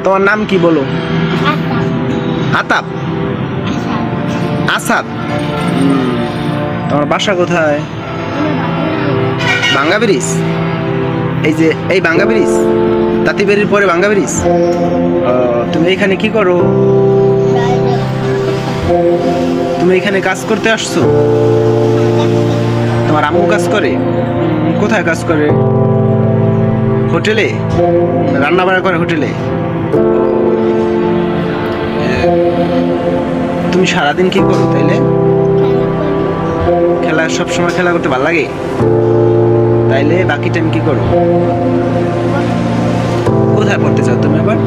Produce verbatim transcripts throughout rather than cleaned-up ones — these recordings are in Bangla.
তোমার নাম কি বলো? আতাব, আসাদ। তোমার বাসা কোথায়? ভাঙ্গা ব্রিজ। এই যে এই ভাঙ্গা ব্রিজ, তাঁতিবাড়ির পরে ভাঙ্গা ব্রিজ। তুমি এখানে কি করো? তুমি এখানে কাজ করতে আসছো? তোমার আম্মু কাজ করে? কোথায় কাজ করে? হোটেলে রান্না বান্না করে হোটেলে। তুমি সারাদিন কি করো তাইলে? খেলা, সব সময় খেলা করতে ভালো লাগে? তাইলে বাকি টাইম কি করো? কোথায় পড়তে চাও তুমি আবার?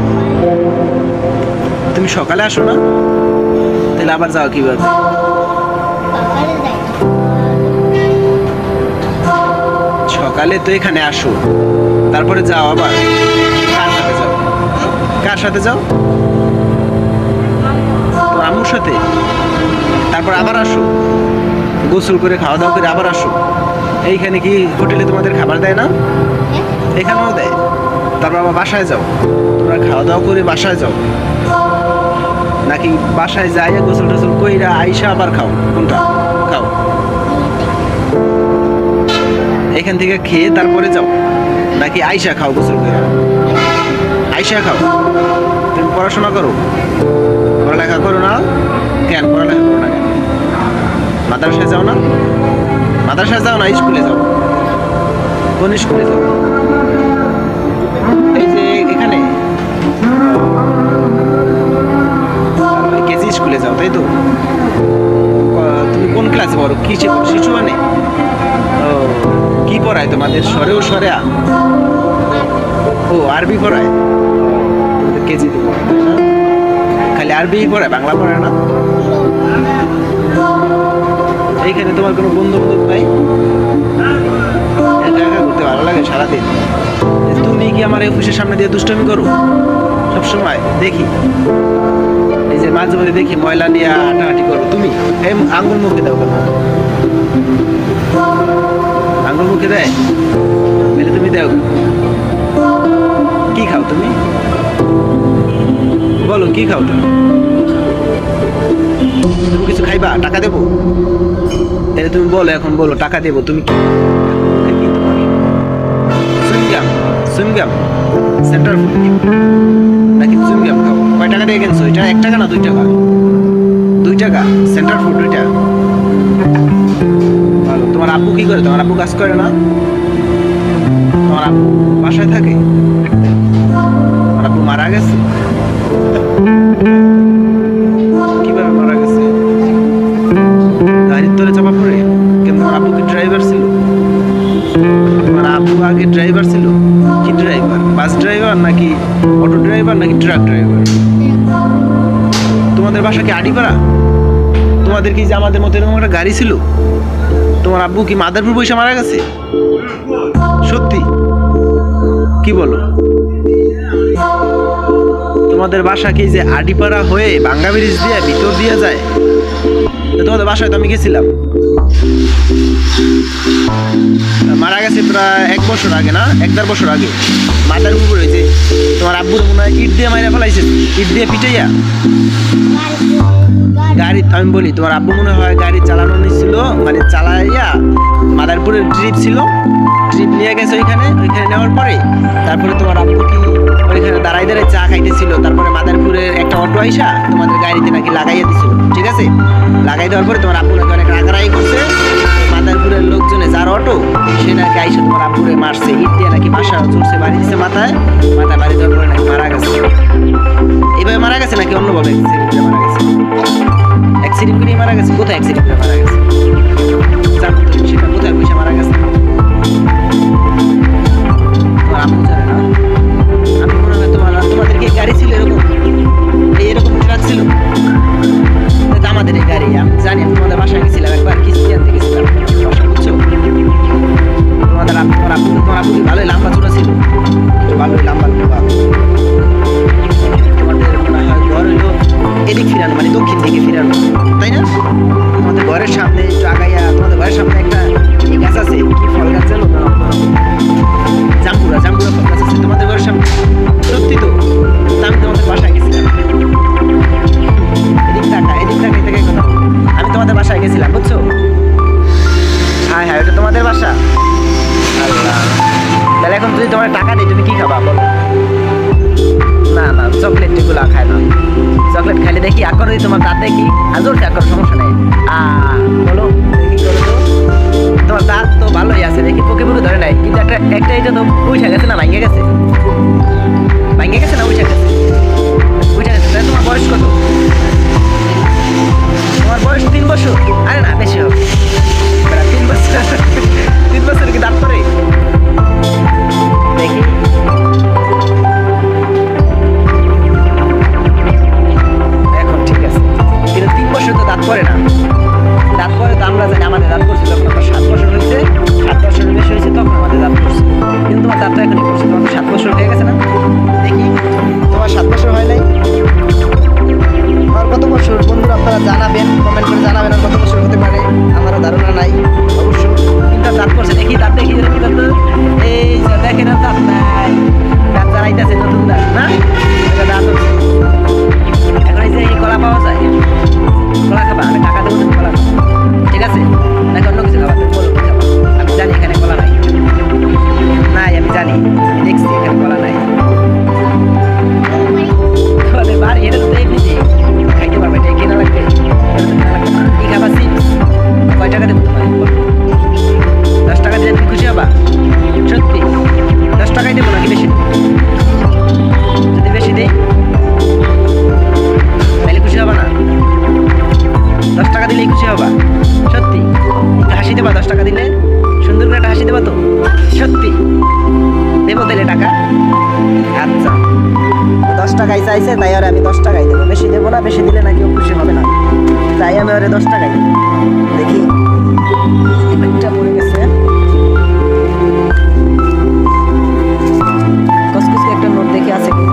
তুমি সকালে আসো না? তাহলে আবার যাও কিভাবে? সকালে তো এখানে আসো, তারপরে যাও আবার। কার সাথে যাও? কার সাথে যাও? তো আম্মুর সাথে। তারপর আবার আসো, গোসল করে খাওয়া দাওয়া করে আবার আসো। এইখানে কি হোটেলে তোমাদের খাবার দেয় না? এখানেও দেয়। তারপর আবার বাসায় যাও, তোমরা খাওয়া দাওয়া করে বাসায় যাও, নাকি বাসায় যাই গোসল টোসল কইরা আইসা আবার খাও? কোনটা খাও? এখান থেকে খেয়ে তারপরে যাও, নাকি আইসা খাও গোসল করে? আইসা খাও। তুমি পড়াশোনা করো? পড়ালেখা করো না কেন? পড়ালেখা করো না কেন? মাদ্রাসায় যাও না? মাদ্রাসায় যাও না, স্কুলে যাও? কোন স্কুলে যাও? এই যে এখানে কেজি স্কুলে যাও, তাই তো? তুমি কোন ক্লাসে পড়ো? কি শিশু মানে? ও, কি পড়ায় তোমাদের? সরেও সরেয়া? ও, আরবি পড়ায়। কেজিতে পড়ায় না? খালি আরবি পড়ায়, বাংলা পড়ায় না? এইখানে তোমার কোনো বন্ধু বান্ধব নাই? একা একা ঘুরতে ভালো লাগে সারাদিন? তুমি কি আমার এই অফিসের সামনে দিয়ে দুষ্টামি করো সবসময়? দেখি এই যে মাঝে মাঝে দেখি ময়লা নিয়ে হাঁটাহাঁটি করো। তুমি এই আঙ্গুল মুখে দাও কেন? আঙ্গুল মুখে দেয় মেরে, তুমি দাও। কি খাও তুমি? বলো কি খাও তুমি? তুমি কিছু খাইবা? টাকা দেবো? তাহলে তুমি বলো, এখন বলো টাকা দেবো। তুমি কি সুইংগাম? সুইংগাম সেন্টার ফুড নাকি সুইংগাম খাও? কয় টাকা দিয়ে কিনছো এটা? এক টাকা না দুই টাকা? দুই টাকা সেন্টার ফুড ওইটা। ভালো। তোমার আব্বু কি করে? তোমার আব্বু কাজ করে না? তোমার আব্বু বাসায় থাকে? তোমার আব্বু মারা গেছে? কিভাবে মারা গেছে? গাড়ির তলে চাপা পড়ে? কিন্তু তোমার আব্বু কি ড্রাইভার ছিল? তোমার আব্বু আগে ড্রাইভার ছিল? কি ড্রাইভার? বাস ড্রাইভার নাকি অটো ড্রাইভার নাকি ট্রাক ড্রাইভার? তোমাদের বাসা কি আড়িপাড়া? তোমাদের কি যে আমাদের মতো এরকম একটা গাড়ি ছিল? তোমার আব্বু কি মাদারপুর পয়সা মারা গেছে? সত্যি? কি বলো? তোমাদের বাসা কি যে আড়িপাড়া হয়ে ভাঙ্গা ব্রিজ দিয়ে ভিতর দিয়ে যায়? তোমাদের বাসায় তো আমি গেছিলাম। মারা গেছে প্রায় এক বছর আগে না? এক দেড় বছর আগে। মাথার উপর হয়েছে। তোমার আব্বুর মনে হয় ইট দিয়ে মাইরা ফেলাইছে, ইট দিয়ে পিটাইয়া। গাড়ি আমি বলি, তোমার আব্বু মনে হয় গাড়ি চালানো নিছিল, মানে চালাইয়া মাদারপুরের ট্রিপ ছিল, ট্রিপ নিয়ে গেছে ওইখানে। ওইখানে নেওয়ার পরে তারপরে তোমার আব্বু কি ওইখানে দাঁড়াই দাঁড়াই চা খাইতেছিল। তারপরে মাদারপুরের একটা অটো আইসা তোমাদের গাড়িতে নাকি লাগাইয়া দিছিল, ঠিক আছে? লাগাই দেওয়ার পরে তোমার আব্বু নাকি অনেক রাগারাগি করছে। মাদারপুরের লোকজনে যার অটো, সে নাকি আইসা তোমার আব্বুরে মারছে, ইট দিয়ে নাকি বাসা চড়ছে, বাড়ি দিচ্ছে মাথায়। মাথায় বাড়ি দেওয়ার পরে নাকি মারা গেছে। এইভাবে মারা গেছে নাকি অন্যভাবে অ্যাক্সিডেন্টে মারা গেছে? অ্যাক্সিডেন্ট করে মারা গেছে? কোথায় অ্যাক্সিডেন্ট করে মারা গেছে? জানো তুমি সেটা? কোথায় পয়সা মারা গেছে? তোমার আম্মু জানে না? আমি মনে হয় তোমার তোমাদের কি গাড়ি ছিল এরকম? এইরকম ট্রাক ছিল? আমাদের এই গাড়ি আমি জানি। আমি তোমাদের বাসায় গেছিলাম একবার, কিস্তি আনতে গেছিলাম বাসা, বুঝছো? তোমাদের তোমার আব্বু তোমার আব্বু কি ভালোই লম্বা চূড়া ছিল? ভালোই লম্বা লম্বা। তোমাদের মনে হয় ঘর হইলো এদিক ফিরানো, মানে দক্ষিণ দিকে ফিরানো, তাই না? তোমাদের ঘরের সামনে করো তোমার দাঁত দেখি, হাজর খ্যাক করো, সমস্যা নেই। আ বলো দেখি, বলো তো। তোমার দাঁত তো ভালোই আছে দেখি, পোকে পোকে ধরে নাই, কিন্তু একটা একটা এটা তো উঠে গেছে না, ভাঙে গেছে, ভাঙে গেছে না উঠে গেছে, উঠে গেছে। তাহলে তোমার বয়স কত? তোমার বয়স তিন বছর? আরে না, বেশি হবে, তিন বছর। তিন বছর কি দাঁত পড়ে? দেখি এখন ঠিক আছে, কিন্তু তিন বছর তো দাঁত পড়ে না। দাঁত পরে তো আমরা জানি, আমাদের দাঁত পড়ছে যখন আমার সাত বছর হয়েছে, সাত বছরের বেশি হয়েছে তখন আমাদের দাঁত পড়ছে, কিন্তু তোমার দাঁতটা এখনই পড়ছে। তোমার তো সাত বছর হয়ে গেছে না? দেখি তোমার সাত বছর হয় নাই, আর কত বছর? বন্ধুরা আপনারা জানাবেন, কমেন্ট করে জানাবেন আর কত বছর হতে পারে, আমারও ধারণা নাই অবশ্য, কিন্তু দাঁত পড়ছে। দেখি দাঁত দেখি, দেখি দাঁত, এই যে দেখেন দাঁত নাই, দাঁত জ্বালাইতেছে, নতুন দাঁত না, দাঁত হচ্ছে। এখন এই যে এই কলা পাওয়া যায়, কলা খাবা? আমি টাকা দেবো, তুমি কলা খাবা, ঠিক আছে? নাকি অন্য কিছু খাবা? তুমি বলো কি খাবা? আমি জানি এখানে কলা নাই, নাই আমি জানি, দেখছি এখানে কলা নাই। তোমাদের বাড়ি এটা তো এমনিতে খাইতে পারবে, এটা কেনা লাগবে, কি খাবা? চিপস? কয় টাকা দেবো তোমার? দশ টাকা দিলে তুমি খুশি হবা? সত্যি দশ টাকাই দেবো নাকি বেশি? যদি বেশি দেই তাহলে খুশি হবা না? দশ টাকা দিলেই খুশি হবা? সত্যি? একটা হাসি দেবা দশ টাকা দিলে? সুন্দর করে একটা হাসি দেবা তো? সত্যি দেবো তাহলে টাকা? আচ্ছা, দশ টাকাই চাইছে তাই আর আমি দশ টাকাই দেবো, বেশি দেবো না, বেশি দিলে নাকি ও খুশি হবে না, তাই আমি ওরে দশ টাকাই দেবো। দেখি একটা পড়ে গেছে, কসকসকে একটা নোট দেখে আছে কিনা।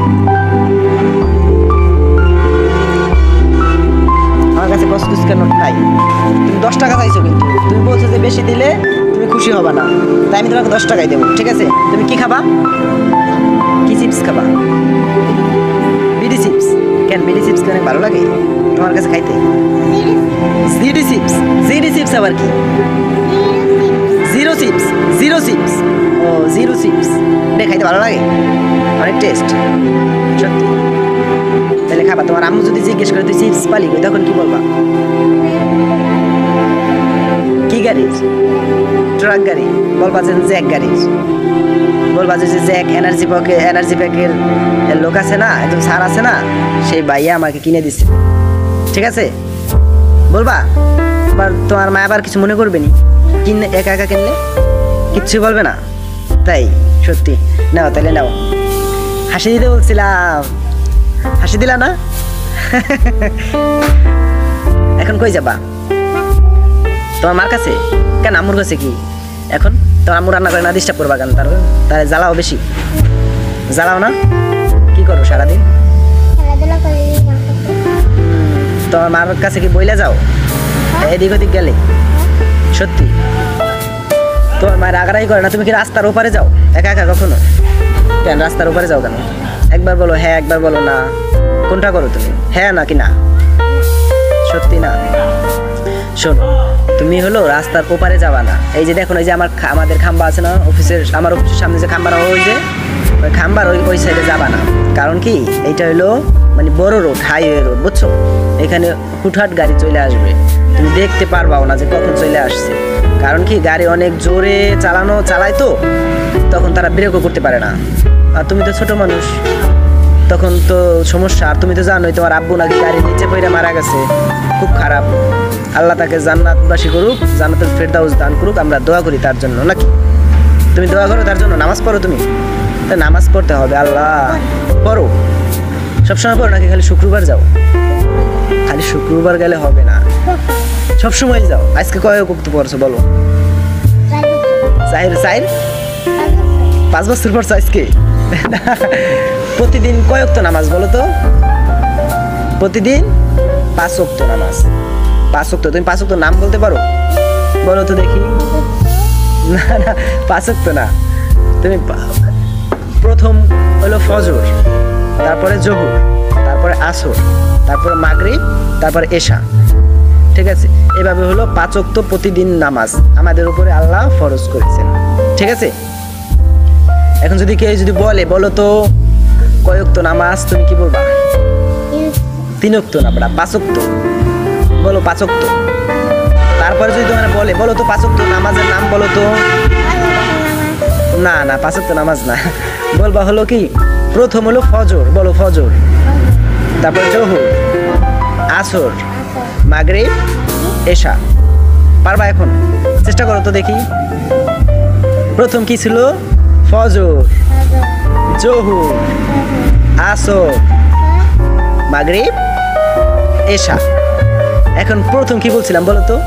আমার কাছে কসকসকে নোট নাই। তুমি দশ টাকা চাইছো, কিন্তু তুমি বলছো যে বেশি দিলে তুমি খুশি হবা না, তাই আমি তোমাকে দশ টাকাই দেবো, ঠিক আছে? তুমি কি খাবা? কি চিপস খাবা? BD chips? কেন বিডি চিপস অনেক ভালো লাগে তোমার কাছে খাইতে? GD chips? জিডি চিপস আবার কি? Zero chips? Zero chips? ও জিরো চিপস, এটা খাইতে ভালো লাগে, অনেক টেস্ট। সত্যি? তাহলে খাবা? তোমার আম্মু যদি জিজ্ঞেস করে তুই চিপস পালি কই, তখন কি বলবা? কি গাড়ির? ট্রাক গাড়ি? বলবা যে জ্যাক গাড়ির, বলবা যে জ্যাক এনার্জি প্যাকে, এনার্জি প্যাকের লোক আছে না, একদম স্যার আছে না, সেই ভাইয়া আমাকে কিনে দিচ্ছে, ঠিক আছে? বলবা? আবার তোমার মা আবার কিছু মনে করবে নি কিনে, একা একা কিনলে কিচ্ছু বলবে না? তাই? সত্যি? নাও তাহলে নাও, হাসি দিতে বলছিলাম, হাসি দিলা না? এখন কই যাবা? তোমার মার কাছে? কেন আম্মুর কাছে কি এখন? তোমার আম্মু রান্না করে না, ডিস্টার্ব করবা কেন? তার তাহলে জ্বালাও বেশি, জ্বালাও না? কি করো সারাদিন? তোমার মার কাছে কি বইলা যাও এদিক ওদিক গেলে? সত্যি? তোমার মায়ের রাগারাগি করে না? তুমি কি রাস্তার ওপারে যাও একা একা কখনো? কেন রাস্তার ওপারে যাও কেন? একবার বলো হ্যাঁ, একবার বলো না, কোনটা করো তুমি? হ্যাঁ নাকি না? সত্যি না? শোনো, তুমি হলো রাস্তার ওপারে যাবা না। এই যে দেখো, এই যে আমার আমাদের খাম্বা আছে না অফিসের, আমার অফিসের সামনে যে খাম্বাটা, ওই যে ওই খাম্বার ওই ওই সাইডে যাবা না। কারণ কি, এইটা হলো মানে বড় রোড, হাইওয়ে রোড, বুঝছো? এখানে হুটহাট গাড়ি চলে আসবে, তুমি দেখতে পারবাও না যে কখন চলে আসছে। কারণ কি, গাড়ি অনেক জোরে চালানো চালায় তো, তখন তারা ব্রেকও করতে পারে না। আর তুমি তো ছোট মানুষ, তখন তো সমস্যা। আর তুমি তো জানোই তোমার আব্বু নাকি গাড়ির নিচে পড়ে মারা গেছে, খুব খারাপ। আল্লাহ তাকে জান্নাতবাসী করুক, জান্নাতুল ফেরদাউস দান করুক, আমরা দোয়া করি তার জন্য, নাকি? তুমি দোয়া করো তার জন্য, নামাজ পড়ো তুমি? তা নামাজ পড়তে হবে, আল্লাহ পড়ো, সবসময় পড়ো নাকি খালি শুক্রবার যাও? খালি শুক্রবার গেলে হবে না, সবসময় যাও। আজকে কয় ওয়াক্ত পড়ছো বলো? চাইর চাইর পাঁচ বছর পড়ছো আজকে? প্রতিদিন কয় ওয়াক্ত নামাজ বলো তো? প্রতিদিন পাঁচ ওয়াক্ত নামাজ। পাঁচ ওয়াক্ত? তুমি পাঁচ ওয়াক্ত নাম বলতে পারো? বলো তো দেখি। না না, পাঁচ ওয়াক্ত না। তুমি প্রথম হলো ফজর, তারপরে জোহর, তারপরে আসর, তারপরে মাগরিব, তারপরে এশা, ঠিক আছে? এভাবে হলো পাঁচ ওয়াক্ত প্রতিদিন নামাজ আমাদের উপরে আল্লাহ ফরজ করেছেন, ঠিক আছে? এখন যদি কেউ যদি বলে বলো তো কয় ওয়াক্ত নামাজ, তুমি কি বলবা? তিন ওয়াক্ত না বেটা, পাঁচ ওয়াক্ত। বলো পাঁচ ওয়াক্ত। তারপরে যদি তোমার বলে বলো তো পাঁচ ওয়াক্ত নামাজের নাম বলো তো। না না, পাঁচ ওয়াক্ত নামাজ না। বলবা হলো কি, প্রথম হলো ফজর, বলো ফজর, তারপর জোহর, আসর, মাগরিব, এশা। পারবা এখন? চেষ্টা করো তো দেখি। প্রথম কি ছিল? ফজর, জোহর, আসর, মাগরিব, এশা। এখন প্রথম কি বলছিলাম বলো তো?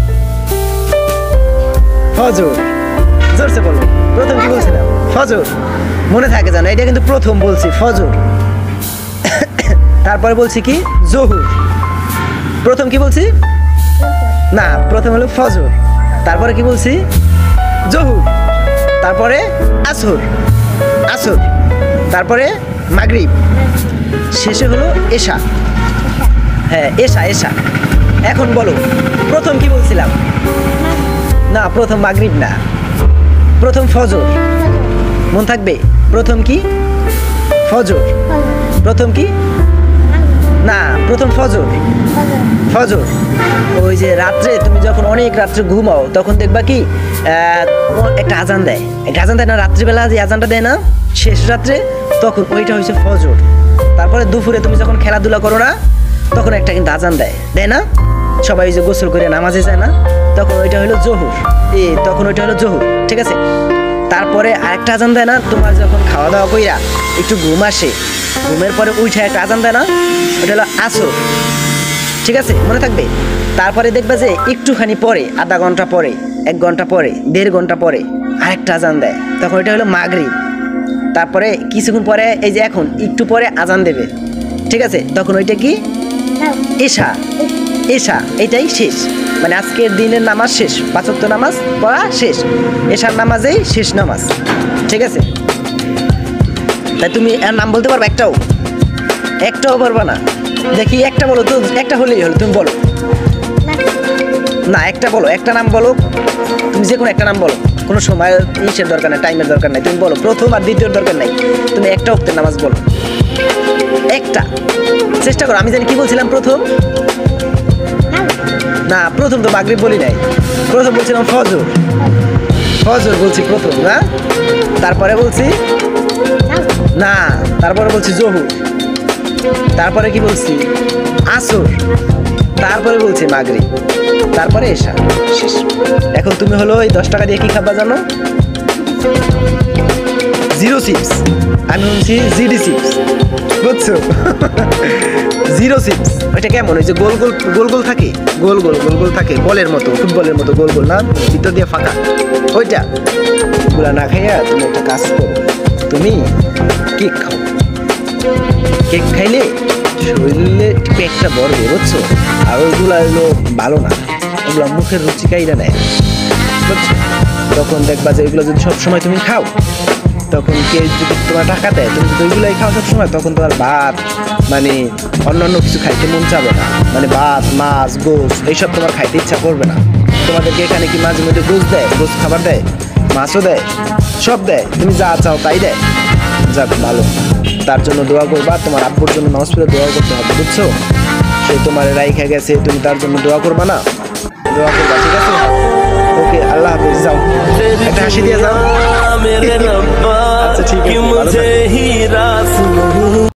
ফজর। জোরসে বলো, প্রথম কি বলছিলাম? ফজর। মনে থাকে জানো, এটা কিন্তু প্রথম বলছি ফজর। তারপরে বলছি কি? জোহর। প্রথম কি বলছি? না, প্রথম হলো ফজর, তারপরে কি বলছি? জোহর, তারপরে আসর, আসর, তারপরে মাগরিব, শেষে হলো এশা। হ্যাঁ, এশা এশা। এখন বলো প্রথম কি বলছিলাম? না, প্রথম মাগরিব না, প্রথম ফজর। মন থাকবে? প্রথম কি? ফজর। প্রথম কি? না, প্রথম ফজর, ফজর। ওই যে রাত্রে তুমি যখন অনেক রাত্রে ঘুমাও তখন দেখবা কি একটা আজান দেয়, একটা আজান দেয় না রাত্রিবেলা, যে আজানটা দেয় না শেষ রাত্রে, তখন ওইটা হচ্ছে ফজর। তারপরে দুপুরে তুমি যখন খেলাধুলা করো না তখন একটা কিন্তু আজান দেয়, দেয় না? সবাই যে গোসল করে নামাজে যায় না, তখন ওইটা হলো জোহর। এ তখন ওইটা হলো জোহর, ঠিক আছে? তারপরে আরেকটা আজান দেয় না, তোমার যখন খাওয়া দাওয়া কইরা একটু ঘুম আসে, ঘুমের পরে উঠে একটা আজান দেয় না, ওটা হলো আসর, ঠিক আছে? মনে থাকবে। তারপরে দেখবে যে একটুখানি পরে, আধা ঘন্টা পরে, এক ঘন্টা পরে, দেড় ঘন্টা পরে আরেকটা আজান দেয়, তখন ওইটা হলো মাগরিব। তারপরে কিছুক্ষণ পরে এই যে এখন একটু পরে আজান দেবে, ঠিক আছে? তখন ওইটা কি? এশা, এশা। এটাই শেষ, মানে আজকের দিনের নামাজ শেষ, পাঁচ ওয়াক্ত নামাজ পড়া শেষ, এশার নামাজেই শেষ নামাজ, ঠিক আছে? তাই তুমি এর নাম বলতে পারবে একটাও? একটাও পারবা না? দেখি একটা বলো তো, একটা হলেই হলো, তুমি বলো না, একটা বলো, একটা নাম বলো, তুমি যে কোনো একটা নাম বলো, কোনো সময় ইসের দরকার নেই, টাইমের দরকার নেই, তুমি বলো, প্রথম আর দ্বিতীয়র দরকার নেই, তুমি একটা ওয়াক্তের নামাজ বলো, একটা। চেষ্টা করো। আমি জানি কি বলছিলাম প্রথম? না, প্রথম তো মাগরিব বলি নাই, প্রথম বলছিলাম ফজর, ফজর বলছি প্রথম, না? তারপরে বলছি না, তারপরে বলছি জোহর, তারপরে কি বলছি? আসর, তারপরে বলছি মাগরিব, তারপরে এশা, শেষ। এখন তুমি হলো এই দশ টাকা দিয়ে কি খাবা জানো? Zero chips. আমি বলছি জিডি চিপস, বুঝছো? Zero chips. ওইটা কেমন? ওই যে গোল গোল গোল গোল থাকে, গোল গোল গোল গোল থাকে, বলের মতো, ফুটবলের মতো গোল গোল, না? ভিতর দিয়ে ফাঁকা, ওইটা। ওগুলা না খাইয়া তুমি একটা কাজ করো, তুমি কেক খাও। কেক খাইলে শরীরে পেটটা ভরবে, বুঝছো? আর ওইগুলো হলো ভালো না, ওগুলো মুখের রুচি কাইরা নেয়, বুঝছো? তখন দেখবা যে ওইগুলো যদি সবসময় তুমি খাও, তখন কেউ যদি তোমার টাকা দেয়, তুমি যদি ওইগুলোই খাও সবসময়, তখন তোমার ভাত মানে অন্যান্য কিছু খাইতে মন চাবে না, মানে ভাত, মাছ, গোস এইসব তোমার খাইতে ইচ্ছা করবে না। তোমাদেরকে এখানে কি মাঝে মধ্যে গোস দেয়, গোস খাবার দেয়, মাছও দেয়, সব দেয়, তুমি যা চাও তাই দেয়। যাক, ভালো। তার জন্য দোয়া করবা, তোমার আব্বুর জন্য নামাজ পড়ে দোয়া করতে হবে, বুঝছো? সে তোমার রাইখা গেছে, তুমি তার জন্য দোয়া করবা না? দোয়া করবা, ঠিক আছে? ওকে, আল্লাহ হাফেজ। যাও, একটা হাসি দিয়ে যাও।